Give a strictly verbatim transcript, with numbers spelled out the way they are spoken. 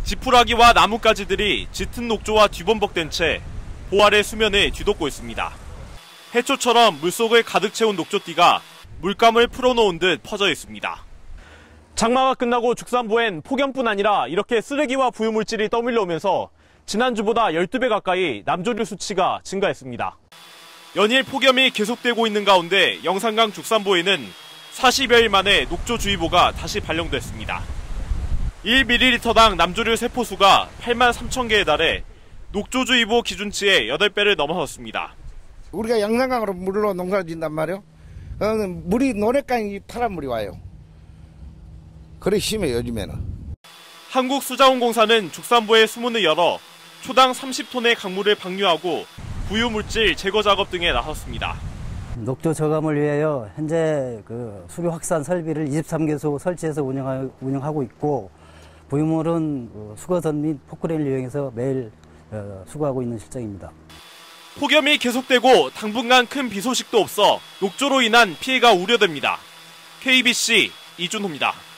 지푸라기와 나뭇가지들이 짙은 녹조와 뒤범벅된 채 보알의 수면을 뒤덮고 있습니다. 해초처럼 물속을 가득 채운 녹조띠가 물감을 풀어놓은 듯 퍼져 있습니다. 장마가 끝나고 죽산보엔 폭염뿐 아니라 이렇게 쓰레기와 부유물질이 떠밀려 오면서 지난주보다 열두 배 가까이 남조류 수치가 증가했습니다. 연일 폭염이 계속되고 있는 가운데 영산강 죽산보에는 사십여일 만에 녹조주의보가 다시 발령됐습니다. 일 밀리리터당 남조류 세포수가 팔만 삼천 개에 달해 녹조주의보 기준치의 여덟 배를 넘어섰습니다. 우리가 영산강으로 물로 농사를 짓단 말이에요. 어, 물이 노랫강이 파란 물이 와요. 그래 심해요 요즘에는. 한국수자원공사는 죽산보에 수문을 열어 초당 삼십 톤의 강물을 방류하고 부유물질 제거 작업 등에 나섰습니다. 녹조 저감을 위하여 현재 그 수교 확산 설비를 이십삼 개소 설치해서 운영하, 운영하고 있고, 부유물은 수거선 및 포크레인을 이용해서 매일 수거하고 있는 실정입니다. 폭염이 계속되고 당분간 큰 비 소식도 없어 녹조로 인한 피해가 우려됩니다. 케이비씨 이준호입니다.